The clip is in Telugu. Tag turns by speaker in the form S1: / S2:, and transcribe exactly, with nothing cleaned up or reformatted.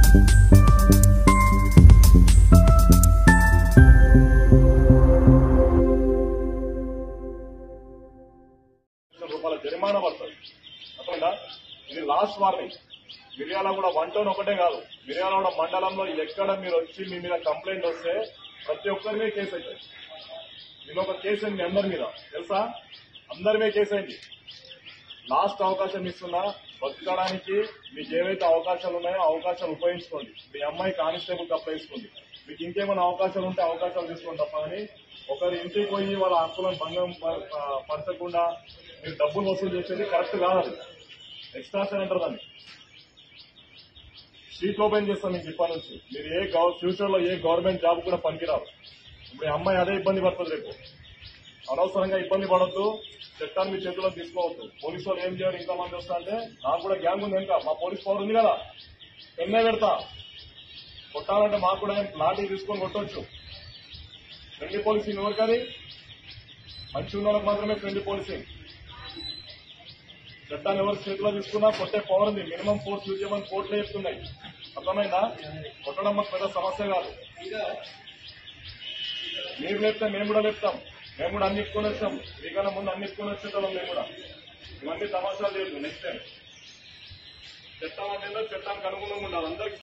S1: రూపాయల జరిమానా పడుతుంది. అర్థమైందా? ఇది last warning. Miryalaguda one town ఒకటే కాదు, మిర్యాలగూడ మండలంలో ఎక్కడ మీరు వచ్చి మీ మీద కంప్లైంట్ వస్తే ప్రతి ఒక్కరి మీద కేసు అవుతుంది. నేను ఒక కేసు అయింది అందరి మీద, తెలుసా? అందరి మీద కేసు అయింది. లాస్ట్ అవకాశం ఇస్తున్నా, బతకడానికి మీకు ఏవైతే అవకాశాలు ఉన్నాయో అవకాశాలు ఉపయోగించుకోండి. మీ అమ్మాయి కానిస్టేబుల్ అప్లై చేసుకోండి. మీకు ఇంకేమైనా అవకాశాలు ఉంటే అవకాశాలు తీసుకోండి తప్ప అని ఒకరి ఇంటికి పోయి వాళ్ళ హక్కులను భంగం పరచకుండా మీరు డబ్బులు వసూలు చేసేది కరెక్ట్ కాదు. ఎక్స్ట్రాషన్ అంటారు దాన్ని. షీట్ ఓపెన్ చేస్తాం మీకు ఇప్పటి నుంచి. మీరు ఏ ఫ్యూచర్ లో ఏ గవర్నమెంట్ జాబ్ కూడా పనికిరారు. ఇప్పుడు ఈ అమ్మాయి అదే ఇబ్బంది పడుతుంది. రేపు అనవసరంగా ఇబ్బంది పడద్దు, చట్టాన్ని మీ చేతిలో తీసుకోవద్దు. పోలీసు వాళ్ళు ఏం చేయాలి, ఇంతమంది వస్తా అంటే నాకు కూడా గ్యాంగ్ ఉంది వెనుక, మా పోలీస్ పవర్ ఉంది కదా, ఎన్నే పెడతా. కొట్టాలంటే మాకు కూడా లాఠీ తీసుకొని కొట్టొచ్చు. Friendly policing ఎవరికది? మంచి ఉన్న వాళ్ళకి మాత్రమే ఫ్రెండ్లీ పోలీసింగ్. చట్టాన్ని ఎవరు చేతిలో తీసుకున్నా కొట్టే పవర్ ఉంది. మినిమం ఫోర్స్ యూజ్ చేయమని కోర్టులో చెప్తున్నాయి. అర్థమైందా? కొట్టడం మాకు పెద్ద సమస్య కాదు. మీరు లేపితే మేము కూడా లేపుతాం. మేము కూడా అన్ని ఇట్టుకొని వచ్చాం. మీకన్నా ముందు అన్ని ఇట్టుకొని వచ్చేటోళ్ళం మేము కూడా. ఇవన్నీ తమాషాలు లేదు. నెక్స్ట్ టైం చట్టం అంటే చట్టానికి అనుగుణంగా ఉండాలి అందరికీ.